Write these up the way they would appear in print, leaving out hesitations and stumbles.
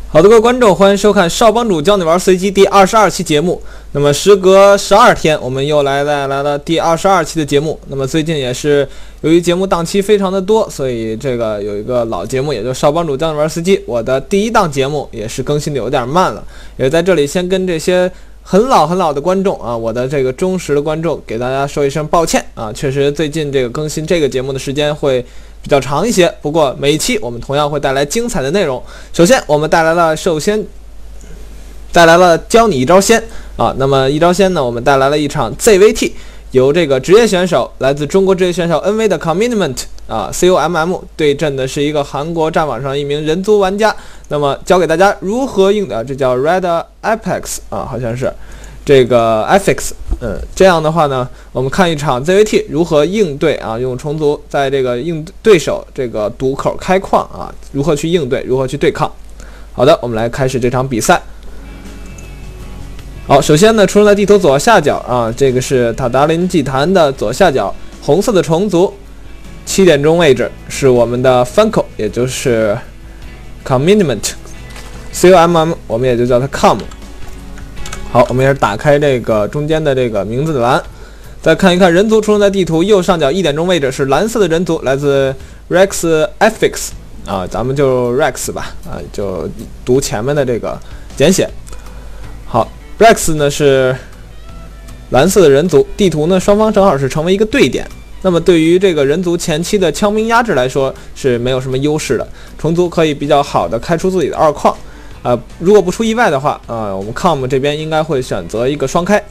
好的，各位观众，欢迎收看少帮主教你玩随机第22期节目。那么时隔12天，我们又来了第22期的节目。那么最近也是由于节目档期非常的多，所以这个有一个老节目，也就是少帮主教你玩随机。我的第一档节目也是更新的有点慢了，也在这里先跟这些很老的观众啊，我的这个忠实的观众给大家说一声抱歉啊，确实最近这个更新这个节目的时间会比较长一些，不过每一期我们同样会带来精彩的内容。首先我们带来了教你一招鲜啊，那么一招鲜呢，我们带来了一场 ZVT， 由这个职业选手来自中国职业选手 NV 的 Commitment 啊 COMM 对阵的是一个韩国战网上一名人族玩家，那么教给大家如何应对，这叫 Red Apex 啊，好像是这个 FX， 这样的话呢，我们看一场 ZVT 如何应对啊，用虫族在这个应对手这个堵口开矿啊，如何去应对，如何去对抗。好的，我们来开始这场比赛。好，首先呢，出生在地图左下角啊，这个是塔达林祭坛的左下角，红色的虫族，7点钟位置是我们的 Funko， 也就是 Commitment COMM， 我们也就叫它 Com。好，我们也是打开这个中间的这个名字的栏，再看一看人族出生在地图右上角1点钟位置是蓝色的人族，来自 Rex FX 啊，咱们就 Rex 吧啊，就读前面的这个简写。好。Rex 呢是蓝色的人族，地图呢双方正好是成为一个对点。那么对于这个人族前期的枪兵压制来说是没有什么优势的，虫族可以比较好的开出自己的二矿。如果不出意外的话，我们 Com 这边应该会选择一个双开，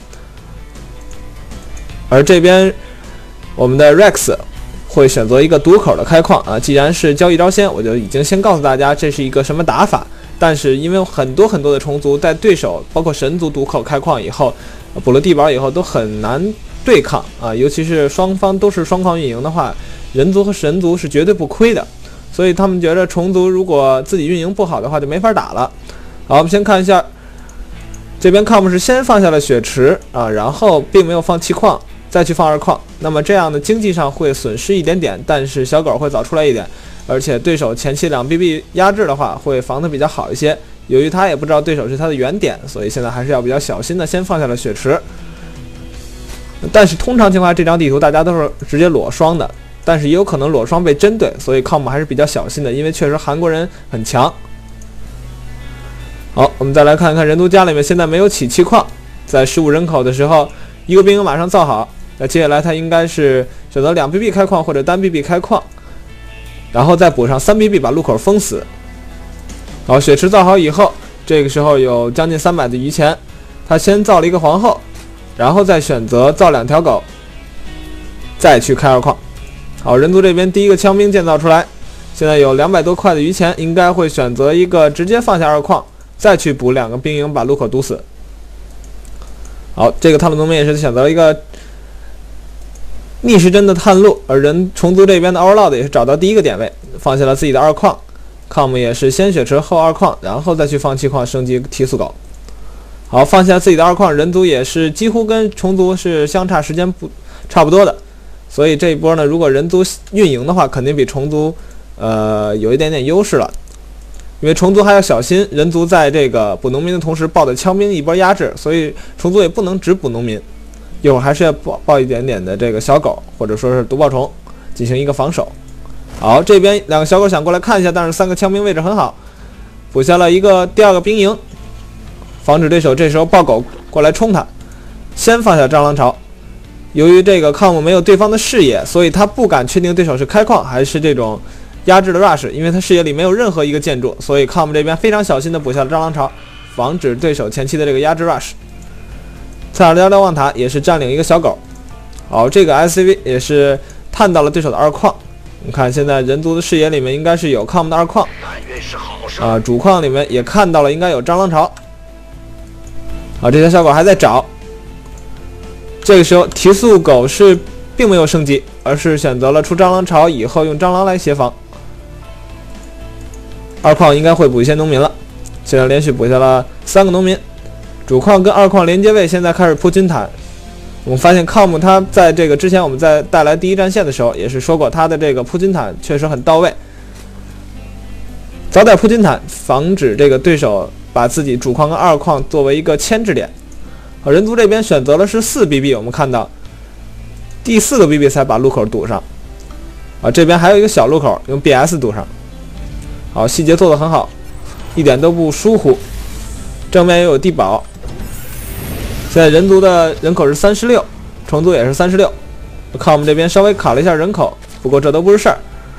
而这边我们的 Rex 会选择一个堵口的开矿啊。既然是交一招鲜，我就已经先告诉大家这是一个什么打法。但是因为很多的虫族在对手包括神族堵口开矿以后，补了地堡以后都很难对抗啊，尤其是双方都是双矿运营的话，人族和神族是绝对不亏的，所以他们觉得虫族如果自己运营不好的话就没法打了。好，我们先看一下这边 Com 是先放下了血池啊，然后并没有放气矿，再去放二矿，那么这样的经济上会损失一点点，但是小狗会早出来一点。而且对手前期2BB 压制的话会防得比较好一些，由于他也不知道对手是他的原点，所以现在还是要比较小心的先放下了血池。但是通常情况下这张地图大家都是直接裸双的，但是也有可能裸双被针对，所以 Com 还是比较小心的，因为确实韩国人很强。好，我们再来看看人族家里面现在没有起气矿，在15人口的时候一个兵营马上造好，那接下来他应该是选择2BB 开矿或者单 BB 开矿，然后再补上3BB 把路口封死。好，血池造好以后，这个时候有将近300的余钱，他先造了一个皇后，然后再选择造2条狗，再去开二矿。好，人族这边第一个枪兵建造出来，现在有200多块的余钱，应该会选择一个直接放下二矿，再去补2个兵营把路口堵死。好，这个探路农民也是选择了一个逆时针的探路，而虫族这边的 Overlord 也是找到第一个点位，放下了自己的二矿。Com 也是先血池后二矿，然后再去放气矿升级提速狗。好，放下自己的二矿，人族也是几乎跟虫族是相差时间差不多的，所以这一波呢，如果人族运营的话，肯定比虫族有一点点优势了。因为虫族还要小心，人族在这个补农民的同时抱的枪兵一波压制，所以虫族也不能只补农民。一会儿还是要抱一点点的这个小狗，或者说是毒爆虫，进行一个防守。好，这边2个小狗想过来看一下，但是3个枪兵位置很好，补下了第二个兵营，防止对手这时候抱狗过来冲他。先放下蟑螂巢，由于这个 Com 没有对方的视野，所以他不敢确定对手是开矿还是这种压制的 rush， 因为他视野里没有任何一个建筑，所以 Com 这边非常小心的补下了蟑螂巢，防止对手前期的这个压制 rush。塞尔雕瞭望塔也是占领一个小狗。好，这个 SCV 也是探到了对手的二矿。你看现在人族的视野里面应该是有 Com 的二矿，主矿里面也看到了应该有蟑螂巢。好，这条小狗还在找。这个时候提速狗是并没有升级，而是选择了出蟑螂巢以后用蟑螂来协防。二矿应该会补一些农民了，现在连续补下了3个农民。主矿跟二矿连接位现在开始铺军毯。我们发现 Com 他在这个之前我们在带来第一战线的时候也是说过，他的这个铺军毯确实很到位。 早点铺军毯，防止这个对手把自己主矿跟二矿作为一个牵制点。好，人族这边选择的是4BB， 我们看到第4个 BB 才把路口堵上。啊，这边还有一个小路口用 BS 堵上。好，细节做得很好，一点都不疏忽。正面也有地堡。现在人族的人口是36，虫族也是36。看我们这边稍微卡了一下人口，不过这都不是事儿。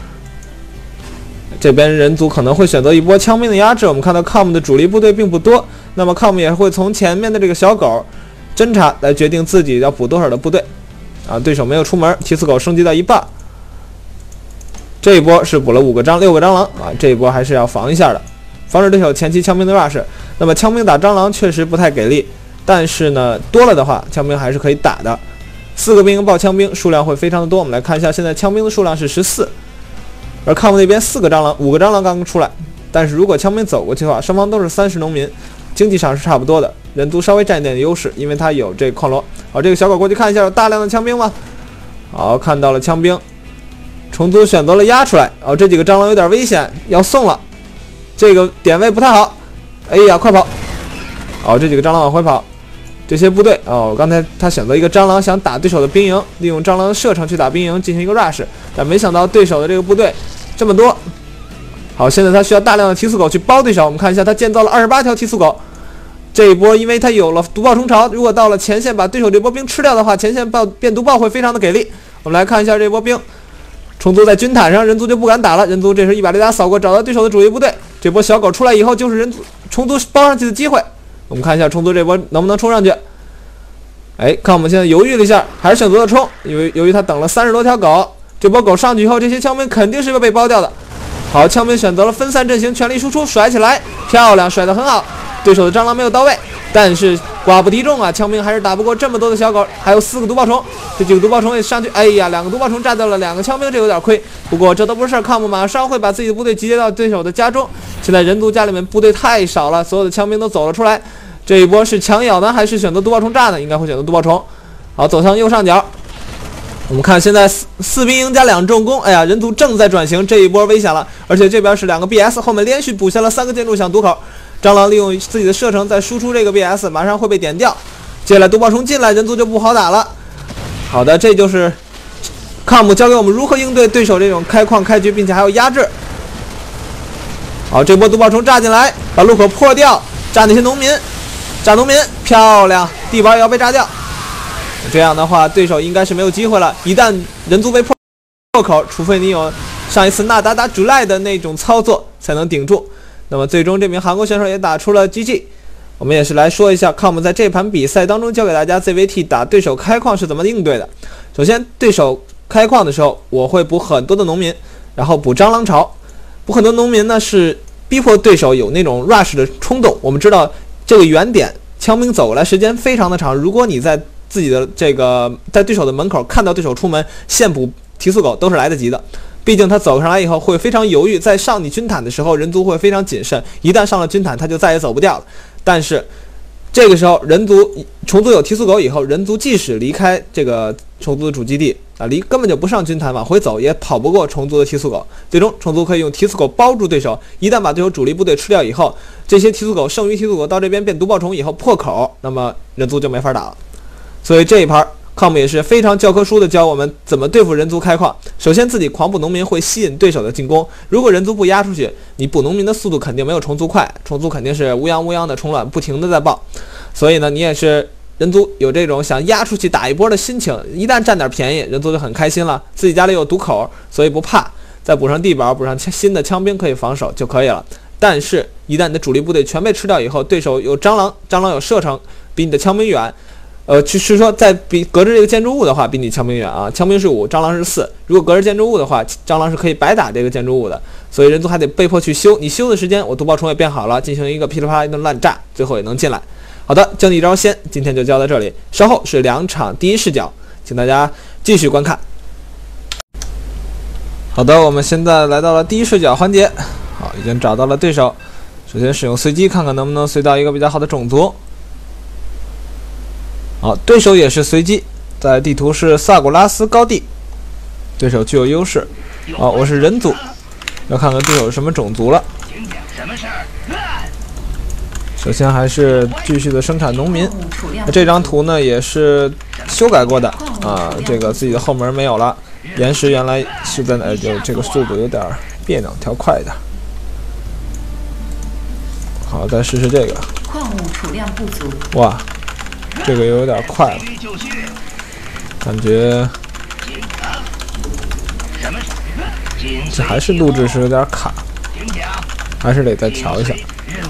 这边人族可能会选择一波枪兵的压制。我们看到 COM 的主力部队并不多，那么 COM 也会从前面的这个小狗侦察来决定自己要补多少的部队。啊，对手没有出门，提斯狗升级到一半。这一波是补了6个蟑螂啊，这一波还是要防一下的，防止对手前期枪兵的 rush。那么枪兵打蟑螂确实不太给力，但是呢多了的话，枪兵还是可以打的。4个兵营爆枪兵数量会非常的多。我们来看一下，现在枪兵的数量是14。而 COM 那边5个蟑螂刚刚出来，但是如果枪兵走过去的话，双方都是30农民，经济上是差不多的。人族稍微占一点优势，因为他有这矿罗。好，这个小狗过去看一下，有大量的枪兵吗？好，看到了枪兵，虫族选择了压出来。哦，这几个蟑螂有点危险，要送了，这个点位不太好。哎呀，快跑！好，这几个蟑螂往回跑。这些部队哦，刚才他选择一个蟑螂想打对手的兵营，利用蟑螂的射程去打兵营进行一个 rush， 但没想到对手的这个部队这么多。好，现在他需要大量的提速狗去包对手。我们看一下，他建造了28条提速狗。这一波因为他有了毒爆虫巢，如果到了前线把对手这波兵吃掉的话，前线变毒爆会非常的给力。我们来看一下这波兵，虫族在军毯上，人族就不敢打了。人族这时100雷达扫过，找到对手的主力部队。这波小狗出来以后，就是虫族包上去的机会。我们看一下虫族这波能不能冲上去。哎，看我们现在犹豫了一下，还是选择了冲，因为由于他等了30多条狗，这波狗上去以后，这些枪兵肯定是会被包掉的。好，枪兵选择了分散阵型，全力输出，甩起来，漂亮，甩得很好。对手的蟑螂没有到位，但是寡不敌众啊，枪兵还是打不过这么多的小狗，还有4个毒爆虫，这几个毒爆虫也上去，哎呀，2个毒爆虫炸掉了2个枪兵，这有点亏。不过这都不是事儿，COM马上会把自己的部队集结到对手的家中。现在人族家里面部队太少了，所有的枪兵都走了出来。这一波是强咬呢，还是选择毒爆虫炸呢？应该会选择毒爆虫。好，走向右上角。我们看现在4兵营加2重工，哎呀，人族正在转型，这一波危险了。而且这边是2个 BS， 后面连续补下了3个建筑想堵口。蟑螂利用自己的射程在输出这个 BS， 马上会被点掉。接下来毒爆虫进来，人族就不好打了。好的，这就是 COM 教给我们如何应对对手这种开矿开局，并且还有压制。好，这波毒爆虫炸进来，把路口破掉，炸那些农民，炸农民，漂亮，地堡也要被炸掉。这样的话，对手应该是没有机会了。一旦人族被破口，除非你有上一次纳达达主赖的那种操作，才能顶住。那么最终这名韩国选手也打出了 GG。我们也是来说一下 COM 在这盘比赛当中教给大家 ZVT 打对手开矿是怎么应对的。首先，对手开矿的时候，我会补很多的农民，然后补蟑螂巢。补很多农民呢，是逼迫对手有那种 rush 的冲动。我们知道这个原点枪兵走过来时间非常的长，如果你在自己的这个在对手的门口看到对手出门，现补提速狗都是来得及的。毕竟他走上来以后会非常犹豫，在上你军毯的时候，人族会非常谨慎，一旦上了军毯，他就再也走不掉了。但是这个时候，虫族有提速狗以后，人族即使离开这个虫族的主基地啊，根本就不上军毯，往回走也跑不过虫族的提速狗。最终，虫族可以用提速狗包住对手，一旦把对手主力部队吃掉以后，这些提速狗剩余提速狗到这边变毒爆虫以后破口，那么人族就没法打了。所以这一盘COM 也是非常教科书的教我们怎么对付人族开矿。首先，自己狂补农民会吸引对手的进攻。如果人族不压出去，你补农民的速度肯定没有虫族快，虫族肯定是乌泱的冲乱，不停的在爆。所以呢，你也是人族有这种想压出去打一波的心情。一旦占点便宜，人族就很开心了，自己家里有堵口，所以不怕。再补上地堡，补上新的枪兵可以防守就可以了。但是，一旦你的主力部队全被吃掉以后，对手有蟑螂，蟑螂有射程，比你的枪兵远。是说在隔着这个建筑物的话，比你枪兵远啊，枪兵是5，蟑螂是4。如果隔着建筑物的话，蟑螂是可以白打这个建筑物的，所以人族还得被迫去修。你修的时间，我毒爆虫也变好了，进行一个噼里啪啦一顿乱炸，最后也能进来。好的，教你一招先，今天就教到这里。稍后是2场第一视角，请大家继续观看。好的，我们现在来到了第一视角环节。好，已经找到了对手。首先使用随机，看看能不能随到一个比较好的种族。好，对手也是随机，在地图是萨古拉斯高地，对手具有优势。好，我是人族，要看看对手是什么种族了。 什么事儿？ 首先还是继续的生产农民。这张图呢也是修改过的啊，这个自己的后门没有了。岩石原来是在哪？就这个速度有点别扭，调快一点。好，再试试这个。 矿物储量不足。 哇，这个有点快了，感觉这还是录制时有点卡，还是得再调一下。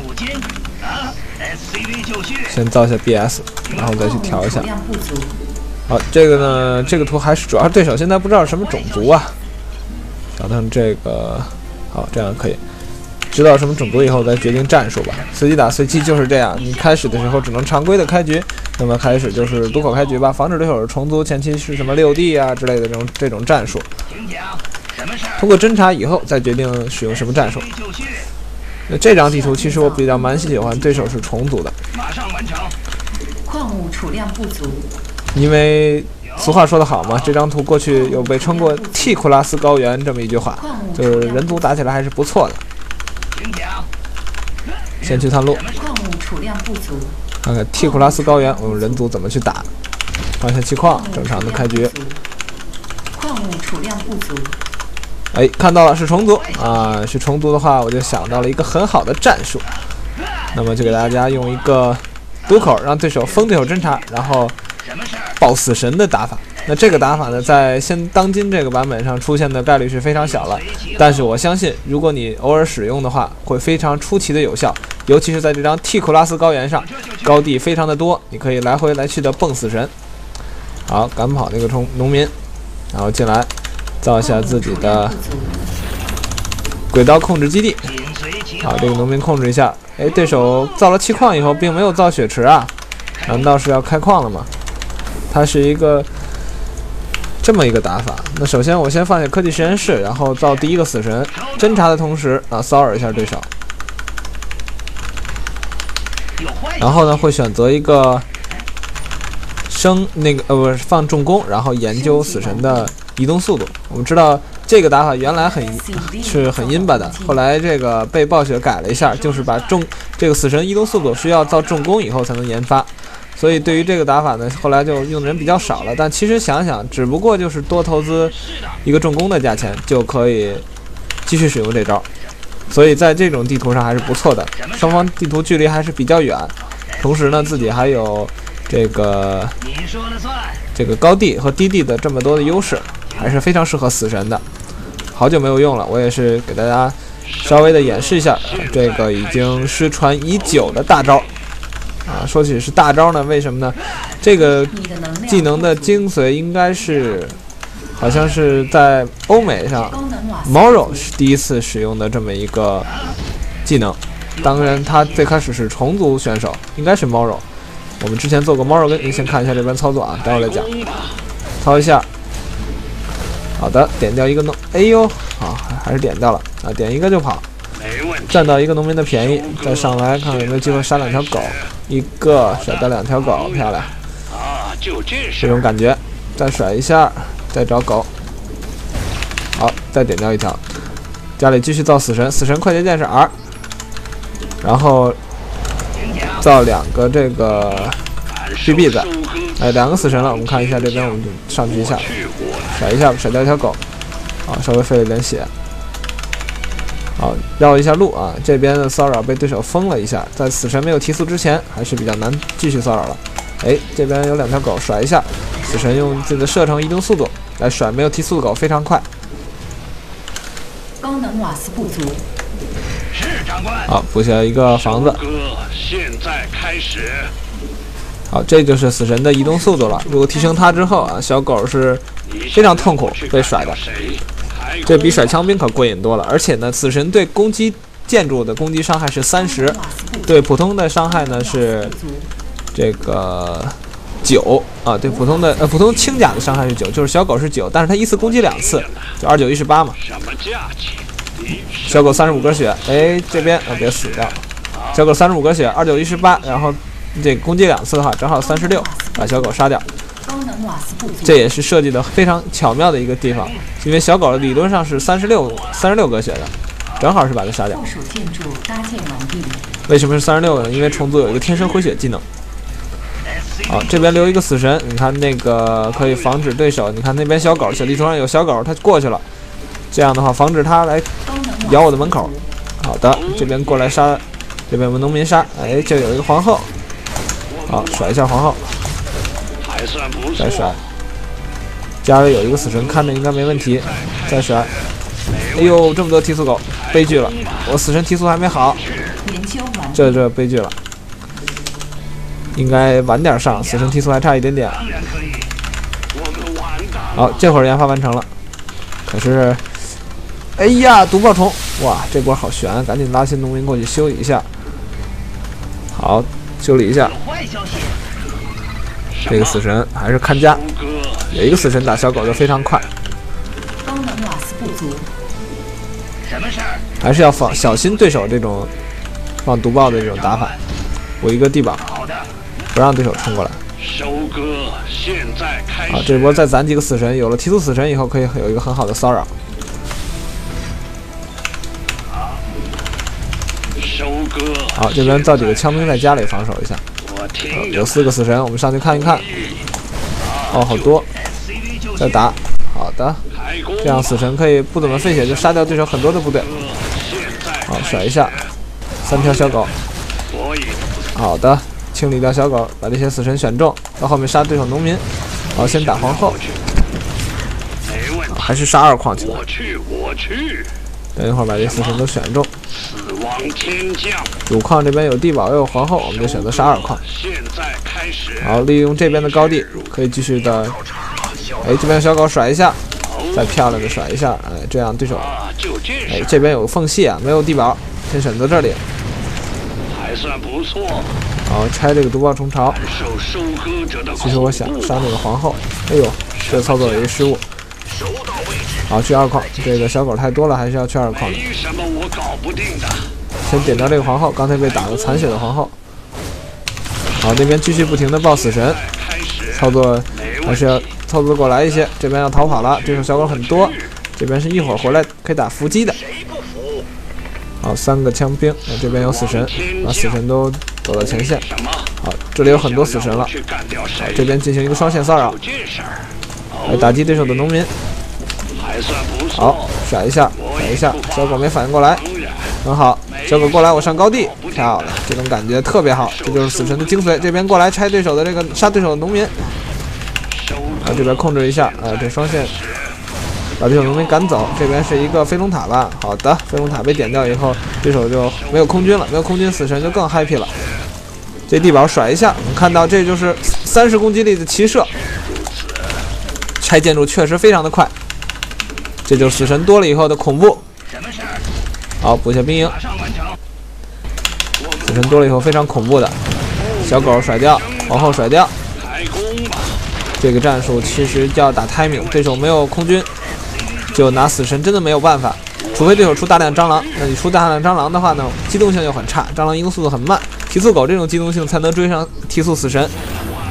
先造一下 BS， 然后再去调一下。好，这个呢，这个图还是主要对手现在不知道什么种族啊。调成这个，好，这样可以。知道什么种族以后再决定战术吧。随机打随机就是这样，你开始的时候只能常规的开局，那么开始就是堵口开局吧，防止对手重组，前期是什么6D 啊之类的这种战术。通过侦查以后再决定使用什么战术。那这张地图其实我比较蛮喜欢，对手是重组的。 马上完成。 矿物储量不足。 因为俗话说得好嘛，这张图过去有被称过T库拉斯高原这么一句话，就是人族打起来还是不错的。先去探路， 矿物储量不足。 看看 T 库拉斯高原，我们人族怎么去打。放下气矿，正常的开局。 矿物储量不足。 哎，看到了，是重组啊！是重组的话，我就想到了一个很好的战术。那么就给大家用一个堵口，让对手封对手侦察，然后爆死神的打法。那这个打法呢，在当今这个版本上出现的概率是非常小了，但是我相信，如果你偶尔使用的话，会非常出奇的有效。尤其是在这张 T 库拉斯高原上，高地非常的多，你可以来回来去的蹦死神。好，赶跑那个农民，然后进来。造一下自己的轨道控制基地。好，这个农民控制一下。哎，对手造了气矿以后，并没有造血池啊？难道是要开矿了吗？它是一个这么一个打法。那首先我先放下科技实验室，然后造第一个死神，侦查的同时啊，骚扰一下对手。然后呢，会选择一个不是放重工，然后研究死神的移动速度。我们知道这个打法原来是很阴巴的，后来这个被暴雪改了一下，就是把这个死神移动速度需要造重工以后才能研发，所以对于这个打法呢，后来就用的人比较少了。但其实想想，只不过就是多投资一个重工的价钱就可以继续使用这招，所以在这种地图上还是不错的。双方地图距离还是比较远，同时呢自己还有这个高地和低地的这么多的优势，还是非常适合死神的。好久没有用了，我也是给大家稍微的演示一下这个已经失传已久的大招啊。说起是大招呢，为什么呢？这个技能的精髓应该是好像是在欧美上 Moro 是第一次使用的这么一个技能，当然他最开始是重组选手，应该是 Moro。我们之前做过 Moro 跟，先看一下这边操作啊，待会儿来讲。操一下，好的，点掉一个哎呦，好，还是点掉了啊，点一个就跑，占到一个农民的便宜，再上来看看有没有机会杀2条狗，一个甩掉2条狗，漂亮啊，就这种感觉，再甩一下，再找狗，好，再点掉1条，家里继续造死神，死神快捷键是 R， 然后造2个这个 BB 在，哎，2个死神了。我们看一下这边，我们上去一下，甩一下，甩掉1条狗，啊，稍微费了点血。好，绕一下路啊。这边的骚扰被对手封了一下，在死神没有提速之前，还是比较难继续骚扰了。哎，这边有2条狗，甩一下，死神用自己的射程移动速度来甩没有提速的狗，非常快。 高能瓦斯不足。 是长官。 好，补下一个房子。 现在开始。 好，这就是死神的移动速度了。如果提升它之后啊，小狗是非常痛苦被甩的，这比甩枪兵可过瘾多了。而且呢，死神对攻击建筑的攻击伤害是30，对普通的伤害呢是这个9啊，对普通轻甲的伤害是9，就是小狗是9，但是它一次攻击2次，就29、18嘛。小狗35格血，哎，这边啊别死掉，小狗35格血，29、18，然后这个攻击2次的话，正好36，把小狗杀掉。这也是设计的非常巧妙的一个地方，因为小狗理论上是36格血的， 正好是把它杀掉。 附属建筑搭建完毕。 为什么是36呢？因为虫族有一个天生回血技能。好，这边留一个死神，你看那个可以防止对手。你看那边小狗，小地图上有小狗，它过去了。这样的话，防止它来咬我的门口。好的，这边过来杀，这边我们农民杀。哎，这有一个皇后。好，甩一下皇后， 还算不错。 再甩。家里有一个死神，看着应该没问题。再甩。哎呦，这么多提速狗，悲剧了！我死神提速还没好，这悲剧了。应该晚点上，死神提速还差一点点。 当然可以，我们完蛋了。 好，这会儿研发完成了。可是，哎呀，毒爆虫！哇，这波好悬，赶紧拉些农民过去修理一下。好，修理一下。 坏消息， 这个死神还是看家，有一个死神打小狗就非常快。 高能瓦斯不足。 什么事儿？ 还是要小心对手这种放毒爆的这种打法。补一个地堡， 好的， 不让对手冲过来。 收割现在开始。 好，这波再攒几个死神，有了提速死神以后，可以有一个很好的骚扰。 收割。 好，这边造几个枪兵在家里防守一下。 我听有4个死神，我们上去看一看。哦，好多，再打。好的，这样死神可以不怎么费血就杀掉对手很多的部队。好，甩一下，3条小狗。好的，清理掉小狗，把这些死神选中，到后面杀对手农民。好，先打皇后，还是杀2矿去吧。 我去。 等一会儿把这死神都选中。 死亡天降。 主矿这边有地堡又有皇后，我们就选择杀2矿。 现在开始。 好，利用这边的高地，可以继续的。哎，这边小狗甩一下，再漂亮的甩一下，哎，这样对手。哎，这边有缝隙啊，没有地堡，先选择这里。 还算不错。 好，拆这个毒爆虫巢。其实我想杀那个皇后，哎呦，这操作有一个失误。好，去2矿，这个小狗太多了，还是要去2矿的。 没什么我搞不定的。 先点掉这个皇后，刚才被打了残血的皇后。好，那边继续不停的爆死神，操作还是要操作过来一些。这边要逃跑了，对手小狗很多，这边是一会儿回来可以打伏击的。好，3个枪兵，那这边有死神，把死神都走到前线。好，这里有很多死神了。好，这边进行一个双线骚扰，来打击对手的农民。好，甩一下，甩一下，小狗没反应过来，很好。小狗过来，我上高地，漂亮，这种感觉特别好，这就是死神的精髓。这边过来拆对手的这个杀对手的农民。啊，这边控制一下，这双线。把对手农民赶走，这边是一个飞龙塔吧？好的，飞龙塔被点掉以后，对手就没有空军了，没有空军，死神就更 happy 了。这地堡甩一下，我们看到这就是30攻击力的骑射，拆建筑确实非常的快。这就是死神多了以后的恐怖。好，补下兵营。死神多了以后非常恐怖的，小狗甩掉，皇后甩掉。这个战术其实叫打 timing， 对手没有空军。就拿死神真的没有办法，除非对手出大量蟑螂。那你出大量蟑螂的话呢，机动性又很差，蟑螂移动速度很慢，提速狗这种机动性才能追上提速死神，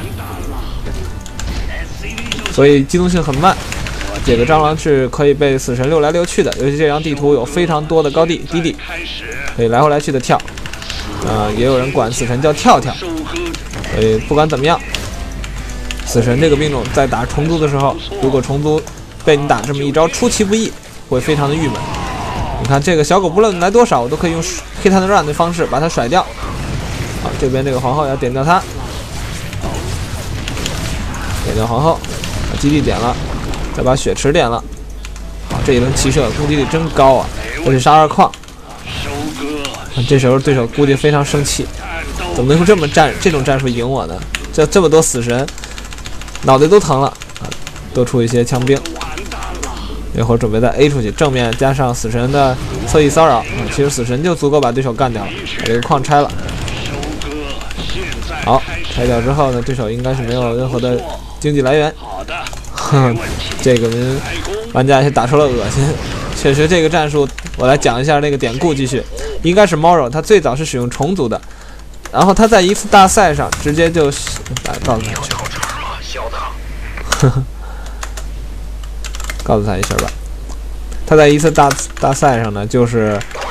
所以机动性很慢。这个蟑螂是可以被死神溜来溜去的，尤其这张地图有非常多的高地低地，可以来回来去的跳。也有人管死神叫跳跳。所以不管怎么样，死神这个兵种在打虫族的时候，如果虫族被你打这么一招出其不意，会非常的郁闷。你看这个小狗不论来多少，我都可以用 hit and run 的方式把它甩掉。好，这边这个皇后要点掉它，点掉皇后，把基地点了，再把血池点了。好，这一轮骑射攻击力真高啊！这是杀2矿。这时候对手估计非常生气，怎么能用这种战术赢我呢？这么多死神，脑袋都疼了啊！多出一些枪兵。一会儿准备再 A 出去，正面加上死神的侧翼骚扰，其实死神就足够把对手干掉了。把这个矿拆了，好，拆掉之后呢，对手应该是没有任何的经济来源。这个玩家也打出了恶心。确实，这个战术我来讲一下那个典故。继续，应该是 Moro， 他最早是使用虫族的，然后他在一次大赛上直接就告诉他去。告诉他一下吧，他在一次大赛上呢，就是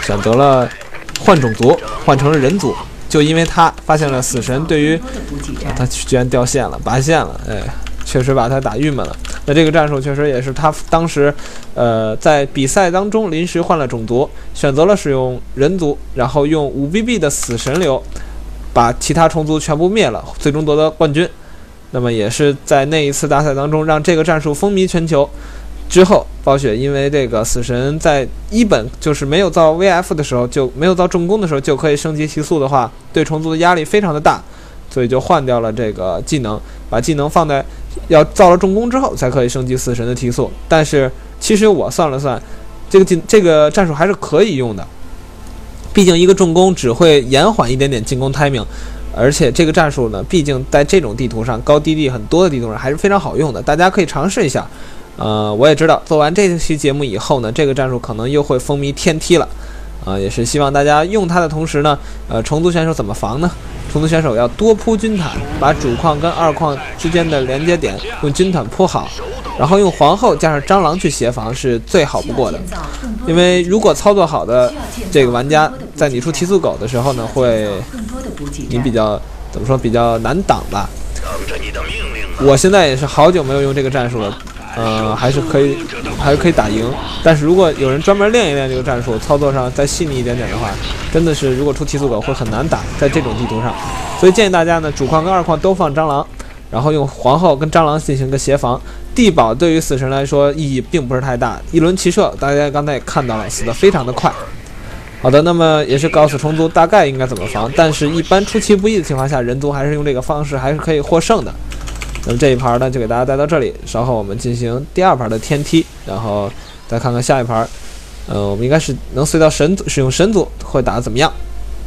选择了换种族，换成了人族，就因为他发现了死神对于他居然掉线了，拔线了，哎，确实把他打郁闷了。那这个战术确实也是他当时在比赛当中临时换了种族，选择了使用人族，然后用5BB 的死神流把其他虫族全部灭了，最终夺得冠军。那么也是在那一次大赛当中让这个战术风靡全球。之后暴雪因为这个死神在1本就是没有造 VF 的时候，就没有造重攻的时候就可以升级提速的话，对虫族的压力非常的大，所以就换掉了这个技能，把技能放在要造了重攻之后才可以升级死神的提速。但是其实我算了算，这个战术还是可以用的，毕竟一个重攻只会延缓一点点进攻 timing， 而且这个战术呢，毕竟在这种地图上，高低地很多的地图上还是非常好用的，大家可以尝试一下。我也知道做完这期节目以后呢，这个战术可能又会风靡天梯了，也是希望大家用它的同时呢，虫族选手怎么防呢？虫族选手要多铺军毯，把主矿跟二矿之间的连接点用军毯铺好，然后用皇后加上蟑螂去协防是最好不过的。因为如果操作好的这个玩家，在你出提速狗的时候呢，会你比较怎么说比较难挡吧。我现在也是好久没有用这个战术了。还是可以打赢，但是如果有人专门练一练这个战术，操作上再细腻一点点的话，真的是如果出提速狗会很难打，在这种地图上。所以建议大家呢，主矿跟二矿都放蟑螂，然后用皇后跟蟑螂进行个协防。地堡对于死神来说意义并不是太大，一轮齐射，大家刚才也看到了，死得非常的快。好的，那么也是告诉虫族大概应该怎么防，但是一般出其不意的情况下，人族还是用这个方式还是可以获胜的。那么这一盘呢，就给大家带到这里。稍后我们进行第2盘的天梯，然后再看看下一盘。我们应该是能随到神族，使用神族会打得怎么样？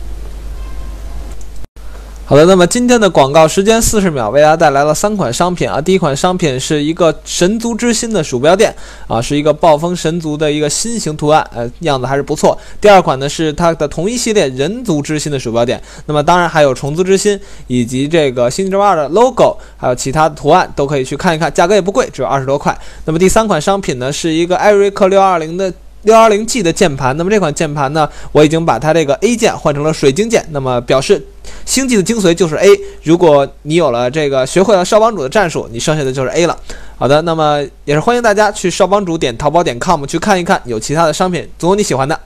好的，那么今天的广告时间40秒，为大家带来了3款商品啊。第一款商品是一个神族之心的鼠标垫啊，是一个暴风神族的一个心形图案，样子还是不错。第2款呢是它的同一系列人族之心的鼠标垫，那么当然还有虫族之心以及这个星际争霸2的 logo， 还有其他的图案都可以去看一看，价格也不贵，只有20多块。那么第3款商品呢是一个艾瑞克620的620G 的键盘，那么这款键盘呢，我已经把它这个 A 键换成了水晶键，那么表示星际的精髓就是 A。如果你有了这个学会了少帮主的战术，你剩下的就是 A 了。好的，那么也是欢迎大家去少帮主点淘宝.com 去看一看，有其他的商品总有你喜欢的。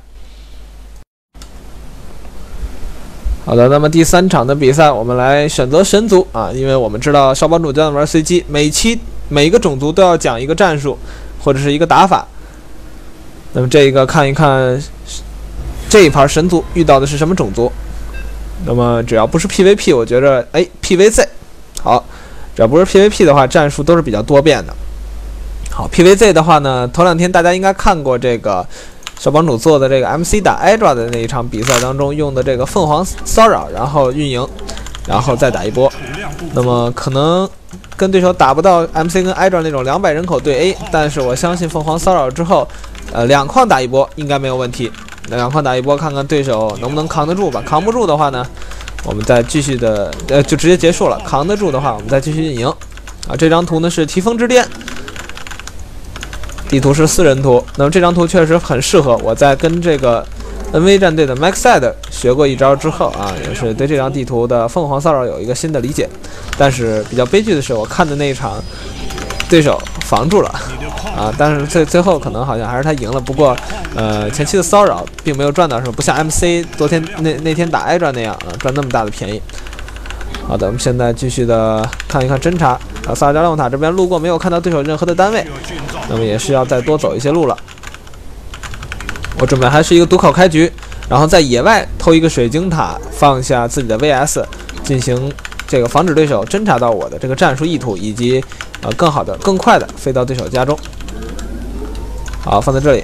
好的，那么第3场的比赛，我们来选择神族啊，因为我们知道少帮主就在玩随机，每一个种族都要讲一个战术或者是一个打法。那么这一个看一看这一盘神族遇到的是什么种族。那么只要不是 PVP， 我觉着PVZ 好，只要不是 PVP 的话，战术都是比较多变的。好 ，PVZ 的话呢，头2天大家应该看过这个少帮主做的这个 MC 打 Hydra 的那一场比赛当中用的这个凤凰骚扰，然后运营，然后再打一波。那么可能跟对手打不到 MC 跟 Hydra 那种200人口对 A， 但是我相信凤凰骚扰之后，2矿打一波应该没有问题。那2矿打一波，看看对手能不能扛得住吧。扛不住的话呢，我们再继续的就直接结束了。扛得住的话，我们再继续运营。啊，这张图呢是提风之巅，地图是4人图。那么这张图确实很适合我在跟这个 NV 战队的 Maxside 学过一招之后啊，也是对这张地图的凤凰骚扰有一个新的理解。但是比较悲剧的是，我看的那一场对手防住了啊，但是最后可能好像还是他赢了。不过前期的骚扰并没有赚到什么，不像 MC 昨天那天打 Hydra 那样啊赚那么大的便宜。好的，我们现在继续的看一看侦查啊，萨尔加亮塔这边路过没有看到对手任何的单位，那么也是要再多走一些路了。我准备还是一个独口开局，然后在野外偷一个水晶塔，放下自己的 VS， 进行这个防止对手侦查到我的这个战术意图，以及更好的、更快的飞到对手家中。好，放在这里，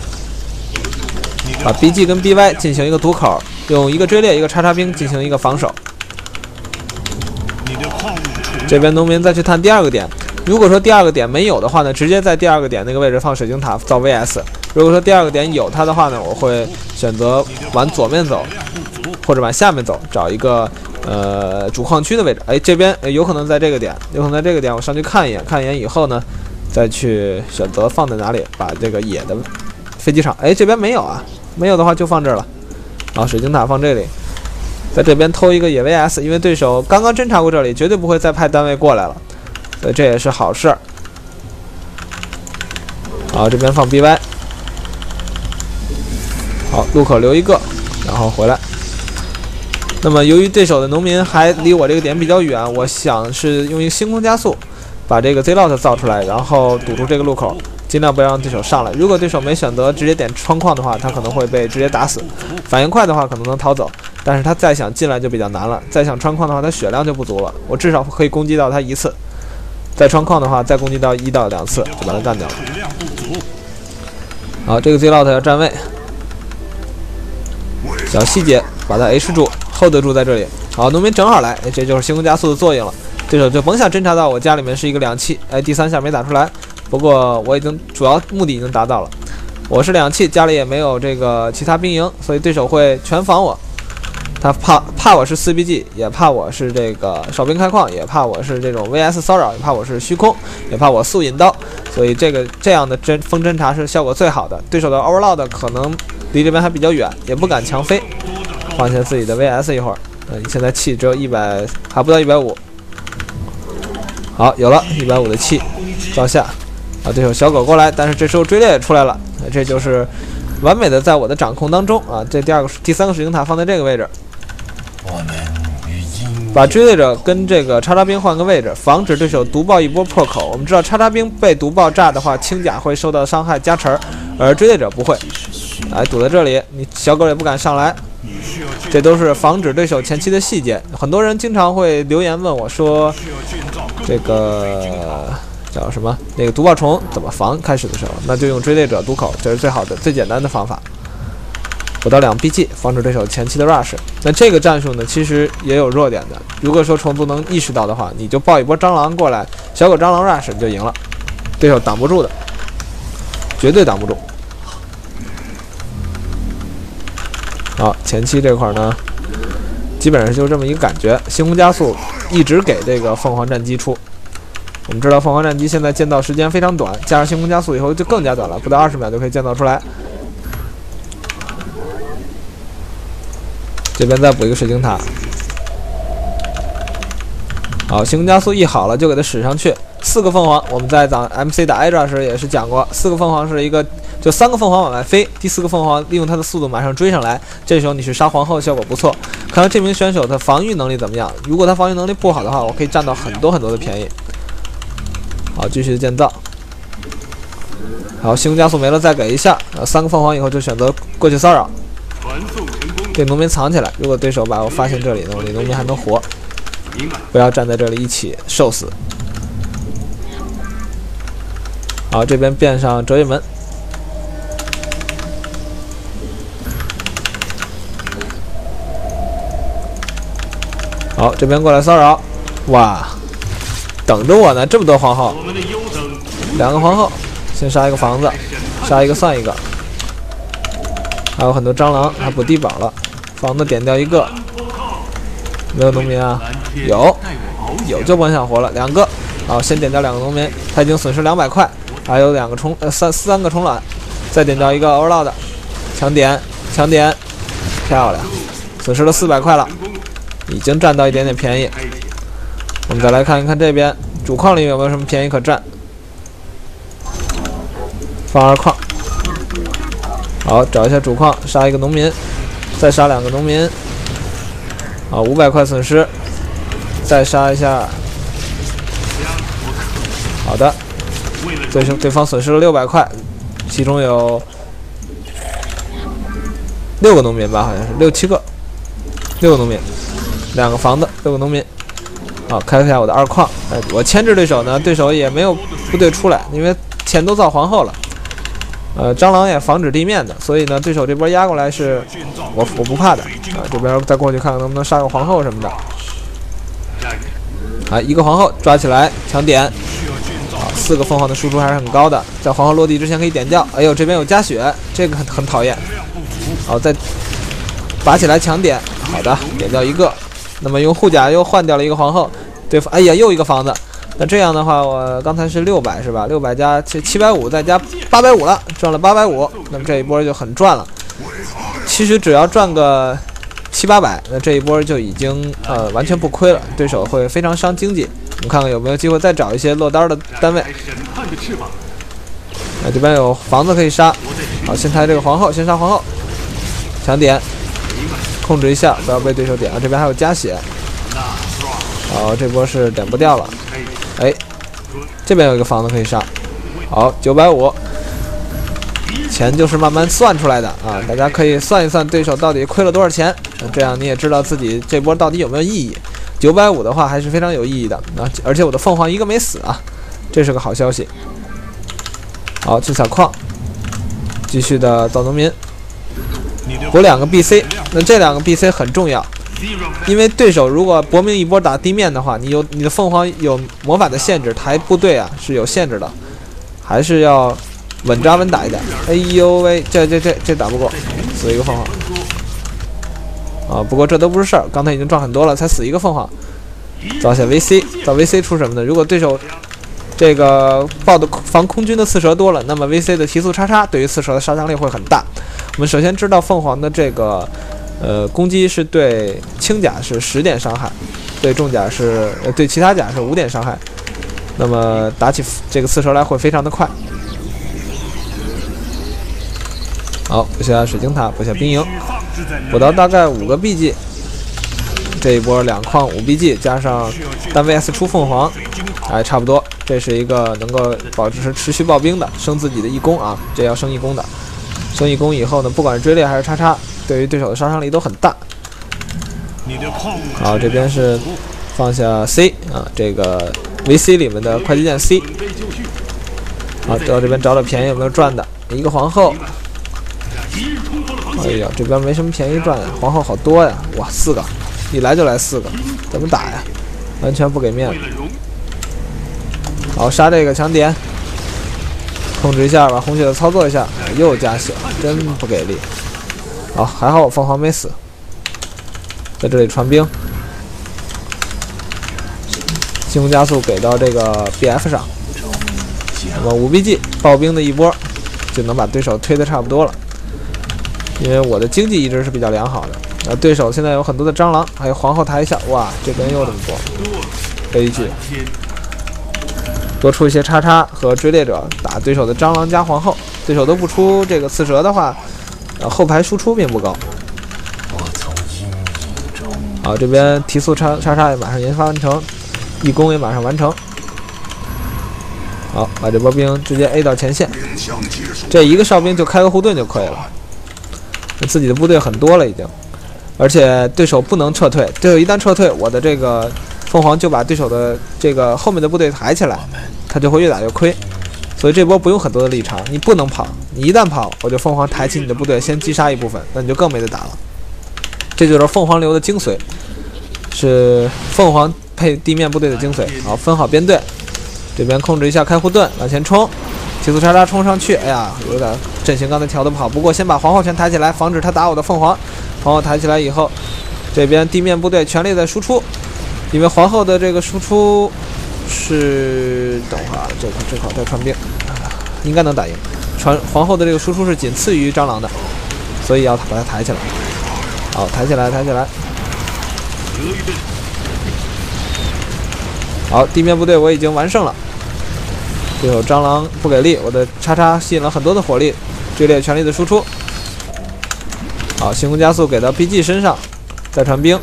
把 BG 跟 BY 进行一个堵口，用一个追猎、一个叉叉兵进行一个防守。这边农民再去探第2个点，如果说第2个点没有的话呢，直接在第2个点那个位置放水晶塔造 VS。如果说第2个点有它的话呢，我会选择往左面走，或者往下面走，找一个主矿区的位置。这边有可能在这个点，有可能在这个点，我上去看一眼，看一眼以后呢，再去选择放在哪里，把这个野的飞机场，这边没有啊， 没有的话就放这儿了。好，水晶塔放这里，在这边偷一个野 VS， 因为对手刚刚侦查过这里，绝对不会再派单位过来了，所以这也是好事儿。好，这边放 BY， 好，路口留一个，然后回来。那么由于对手的农民还离我这个点比较远，我想是用一个星空加速，把这个 Z-Lot 造出来，然后堵住这个路口，尽量不要让对手上来。如果对手没选择直接点窗框的话，他可能会被直接打死。反应快的话可能能逃走，但是他再想进来就比较难了。再想窗框的话，他血量就不足了。我至少可以攻击到他一次，在窗框的话再攻击到1到2次就把他干掉了。好，这个 Z-Lot 要站位，小细节把他 H 住。hold 住在这里，好，农民正好来，这就是星空加速的作用了。对手就甭想侦查到我家里面是一个2气，第3下没打出来，不过我已经主要目的已经达到了。我是2气，家里也没有这个其他兵营，所以对手会全防我。他怕我是4BG，也怕我是这个哨兵开矿，也怕我是这种 VS 骚扰，也怕我是虚空，也怕我速引刀，所以这样的风侦查是效果最好的。对手的 Overload 可能离这边还比较远，也不敢强飞。放下自己的 VS 一会儿，现在气只有100，还不到150。好，有了150的气，照下。啊，对手小狗过来，但是这时候追猎也出来了，这就是完美的在我的掌控当中啊。这第3个水晶塔放在这个位置，把追猎者跟这个叉兵换个位置，防止对手毒爆一波破口。我们知道叉兵被毒爆炸的话，轻甲会受到伤害加成，而追猎者不会。堵在这里，你小狗也不敢上来。这都是防止对手前期的细节。很多人经常会留言问我说，这个叫什么？那个毒爆虫怎么防？开始的时候，那就用追猎者毒口，这是最好的、最简单的方法。不到2 BG， 防止对手前期的 rush。那这个战术呢，其实也有弱点的。如果说虫族能意识到的话，你就爆一波蟑螂过来，小狗蟑螂 rush 你就赢了，对手挡不住的，绝对挡不住。好，前期这块呢，基本上就这么一个感觉。星空加速一直给这个凤凰战机出。我们知道凤凰战机现在建造时间非常短，加上星空加速以后就更加短了，不到20秒就可以建造出来。这边再补一个水晶塔。好，星空加速一好了就给它使上去。4个凤凰，我们在MC 打 Hydra 时也是讲过，4个凤凰是一个。就3个凤凰往外飞，第4个凤凰利用它的速度马上追上来，这时候你是杀皇后效果不错。看看这名选手的防御能力怎么样？如果他防御能力不好的话，我可以占到很多的便宜。好，继续建造。好，星空加速没了，再给一下。3个凤凰以后就选择过去骚扰。这农民藏起来，如果对手把我发现这里呢，我这农民还能活。不要站在这里一起受死。好，这边变上折翼门。好，这边过来骚扰，哇，等着我呢，这么多皇后，2个皇后，先杀一个房子，杀一个算一个，还有很多蟑螂，还补低保了，房子点掉一个，没有农民啊，有就甭想活了，2个，好，先点掉2个农民，他已经损失200块，还有3个虫卵，再点掉一个 Overload， 强点，漂亮，损失了400块了。已经占到一点点便宜。我们再来看一看这边主矿里有没有什么便宜可占。放2矿，好，找一下主矿，杀一个农民，再杀2个农民，好，500块损失，再杀一下，好的，对方损失了600块，其中有6个农民吧，好像是6、7个，6个农民。2个房子，6个农民，好，开一下我的2矿。我牵制对手呢，对手也没有部队出来，因为钱都造皇后了。蟑螂也防止地面的，所以呢，对手这波压过来是我不怕的啊。这边再过去看看能不能杀个皇后什么的。啊，1个皇后抓起来，强点。好，4个凤凰的输出还是很高的，在皇后落地之前可以点掉。哎呦，这边有加血，这个很讨厌。好，再拔起来强点，好的，点掉1个。那么用护甲又换掉了1个皇后，对方，哎呀，又1个房子。那这样的话，我刚才是600是吧？600加750，再加850了，赚了850。那么这一波就很赚了。 其实只要赚个700-800，那这一波就已经完全不亏了，对手会非常伤经济。我们看看有没有机会再找一些落单的单位。这边有房子可以杀，好，先抬这个皇后，先杀皇后，抢点，控制一下，不要被对手点啊。这边还有加血，好，这波是点不掉了。哎，这边有一个房子可以杀，好，950，钱就是慢慢算出来的啊，大家可以算一算对手到底亏了多少钱，这样你也知道自己这波到底有没有意义。950的话还是非常有意义的啊，而且我的凤凰一个没死啊，这是个好消息。好，去采矿，继续的造农民，补2个 BC， 那这2个 BC 很重要，因为对手如果搏命一波打地面的话，你的凤凰有魔法的限制，抬部队啊是有限制的，还是要稳扎稳打一点。哎呦喂，这打不过，死一个凤凰。啊，不过这都不是事儿，刚才已经赚很多了，才死一个凤凰。造下 VC， 造 VC 出什么呢？如果对手这个报的防空军的刺蛇多了，那么 VC 的提速叉叉对于刺蛇的杀伤力会很大。我们首先知道凤凰的这个攻击是对轻甲是10点伤害，对重甲是对其他甲是5点伤害，那么打起这个刺蛇来会非常的快。好，补下水晶塔，补下兵营，补到大概5个 BG。这一波2矿5 BG 加上单 VS 出凤凰，哎，差不多。这是一个能够保持持续爆兵的，升自己的1攻啊，这要升1攻的。升1攻以后呢，不管是追猎还是叉叉，对于对手的杀伤力都很大。好，这边是放下 C 啊，这个 VC 里面的快捷键 C。好，到这边找找便宜有没有赚的，一个皇后。哎呀，这边没什么便宜赚呀，皇后好多呀，哇，4个，一来就来4个，怎么打呀？完全不给面子。好，杀这个抢点，控制一下，把红血的操作一下，又加血，真不给力。好，还好我凤凰没死，在这里传兵，进攻加速给到这个 BF 上，那么5 BG 爆兵的一波就能把对手推得差不多了。因为我的经济一直是比较良好的，对手现在有很多的蟑螂，还有皇后抬一下，哇，这边又这么多，悲剧。多出一些叉叉和追猎者打对手的蟑螂加皇后，对手都不出这个刺蛇的话，后排输出并不高。好，这边提速叉也马上研发完成，1攻也马上完成。好，把这波兵直接 A 到前线，这一个哨兵就开个护盾就可以了。自己的部队很多了已经，而且对手不能撤退，对手一旦撤退，我的这个凤凰就把对手的这个后面的部队抬起来，他就会越打越亏。所以这波不用很多的立场，你不能跑，你一旦跑，我就凤凰抬起你的部队，先击杀一部分，那你就更没得打了。这就是凤凰流的精髓，是凤凰配地面部队的精髓。好，分好编队，这边控制一下开护盾，往前冲。提速叉冲上去，哎呀，有点阵型刚才调得不好，不过先把皇后全抬起来，防止他打我的凤凰。皇后抬起来以后，这边地面部队全力在输出，因为皇后的这个输出是，等会儿这块再传兵，应该能打赢。皇后的这个输出是仅次于蟑螂的，所以要把它抬起来。好，抬起来。好，地面部队我已经完胜了。对手蟑螂不给力，我的叉吸引了很多的火力，追猎全力的输出。好，行攻加速给到 BG 身上，再传兵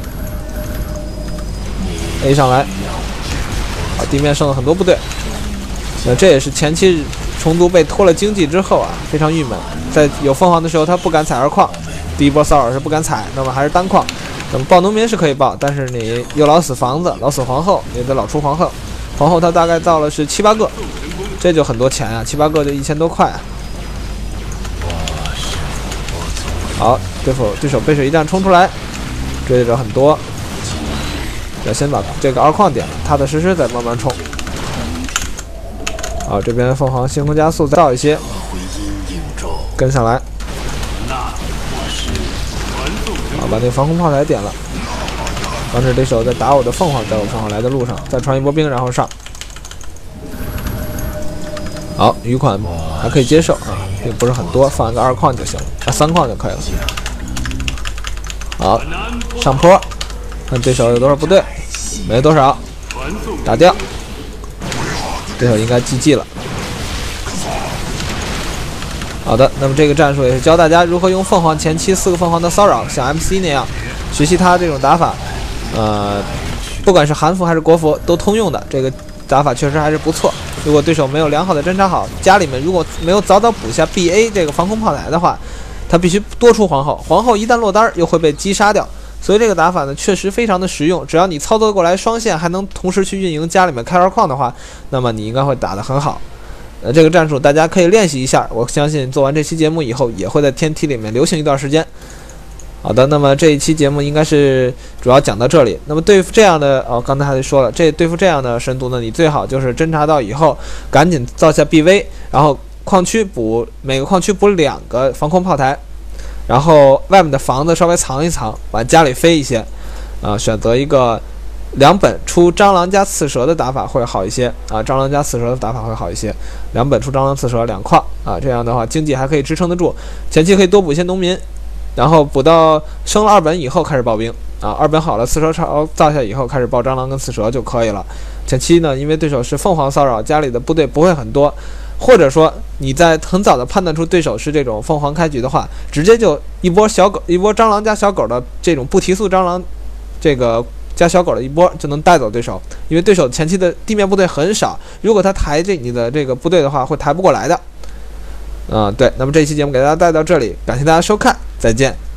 A 上来。好，地面剩了很多部队。那这也是前期虫族被拖了经济之后啊，非常郁闷。在有凤凰的时候，他不敢采2矿，第一波骚扰是不敢采，那么还是单矿。那么报农民是可以报，但是你又老死房子，老死皇后，也得老出皇后。皇后他大概造了是7、8个。这就很多钱啊，7、8个就1000多块啊。好，对手背水一战冲出来，追猎者很多，要先把这个2矿点了，踏踏实实再慢慢冲。好，这边凤凰星空加速再造一些，跟上来。好，把那个防空炮台点了，防止对手在打我的凤凰，在我凤凰来的路上再传一波兵，然后上。 好，余款还可以接受啊，并不是很多，放一个2矿就行了，3矿就可以了。好，上坡，看对手有多少部队，没多少，打掉，对手应该 GG 了。好的，那么这个战术也是教大家如何用凤凰前期4个凤凰的骚扰，像 MC 那样学习他这种打法。不管是韩服还是国服都通用的，这个打法确实还是不错。如果对手没有良好的侦察好，家里面如果没有早早补下 BA 这个防空炮台的话，他必须多出皇后，皇后一旦落单又会被击杀掉。所以这个打法呢确实非常的实用，只要你操作过来双线，还能同时去运营家里面开2矿的话，那么你应该会打得很好。这个战术大家可以练习一下，我相信做完这期节目以后也会在天梯里面流行一段时间。好的，那么这一期节目应该是主要讲到这里。那么对付这样的刚才还说了，对付这样的神族呢，你最好就是侦察到以后赶紧造下 BV， 然后每个矿区补2个防空炮台，然后外面的房子稍微藏一藏，往家里飞一些，选择一个2本出蟑螂加刺蛇的打法会好一些啊，蟑螂加刺蛇的打法会好一些，2本出蟑螂刺蛇2矿啊，这样的话经济还可以支撑得住，前期可以多补一些农民。然后补到升了2本以后开始爆兵啊，2本好了，刺蛇巢造下以后开始爆蟑螂跟刺蛇就可以了。前期呢，因为对手是凤凰骚扰，家里的部队不会很多，或者说你在很早的判断出对手是这种凤凰开局的话，直接就一波蟑螂加小狗的这种不提速蟑螂，这个加小狗的一波就能带走对手，因为对手前期的地面部队很少，如果他抬你的这个部队的话，会抬不过来的。对，那么这期节目给大家带到这里，感谢大家收看，再见。